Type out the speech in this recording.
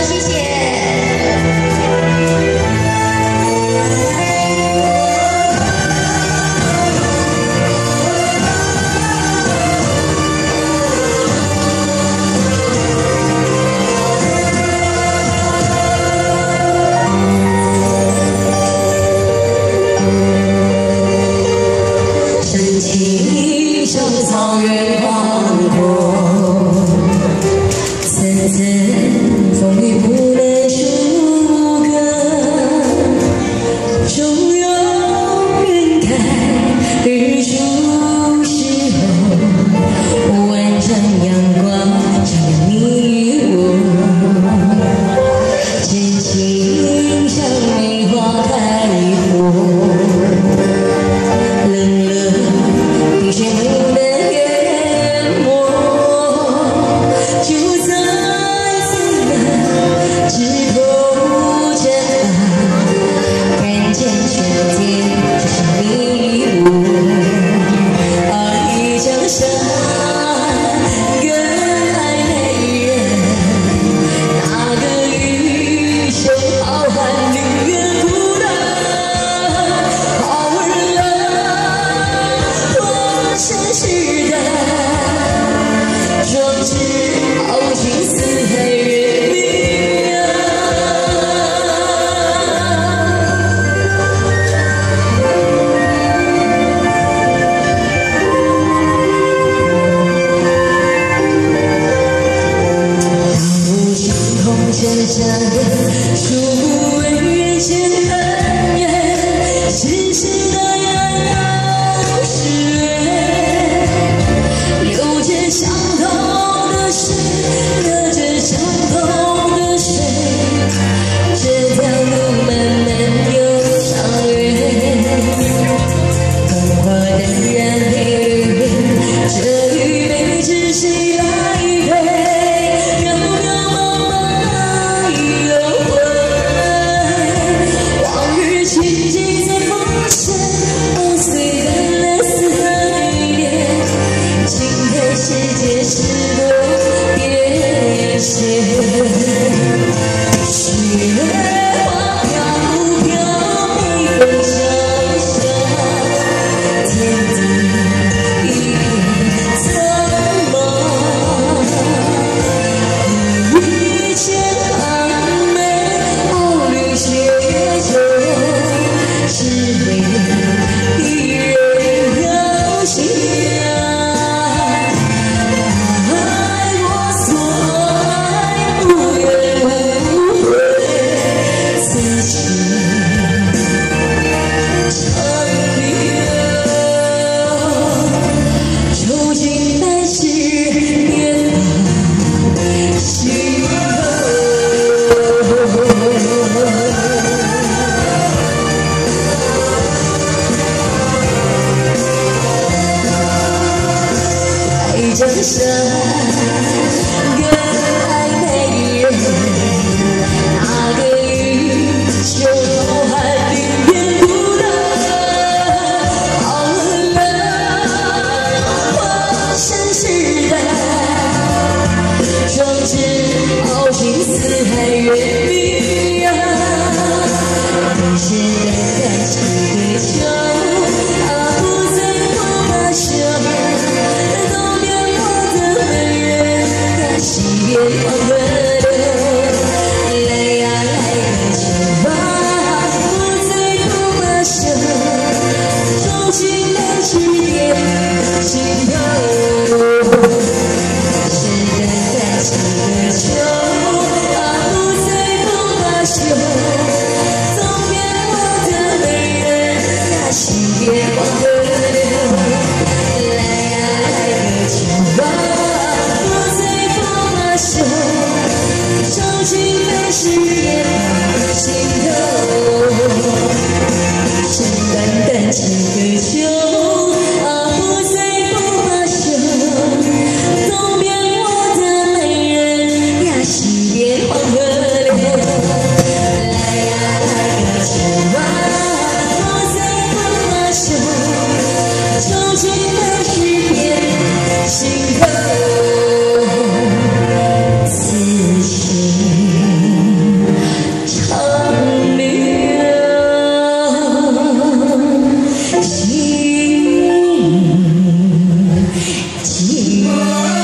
谢谢。草原广阔，层层风雨不能阻隔，终有云开日出时候，万丈阳光照亮你我，真情像梅花开火，冷冷冰雪不能。山上的树木为人间很远，痴痴的遥遥是缘，流着相同的水，流着相同的水，这条路漫漫又长远，繁华淡然黑绿，这愚昧之谁来陪？世界是多变迁，雪花飘飘，微风萧萧，天地一片苍茫。一千行梅，傲绿雪中，只为一人遥想。江山更爱美人，那个英雄浩瀚凌烟不得，好了，化身时代，壮志豪情四海远名扬，人生的感情对秋，不再不罢休。西边黄河流，来呀来个秋吧，不醉不罢休，钟情的指点心头，是个感情的秋，不醉不罢休，总变我的美人呀，西边黄河流，来呀来个秋吧。钟情的誓言心头，深淡情歌秋，不醉不罢休，东边我的美人呀，西边黄河流，来呀来个秋吧，不醉不罢休，钟情的誓言心头。此情。 我。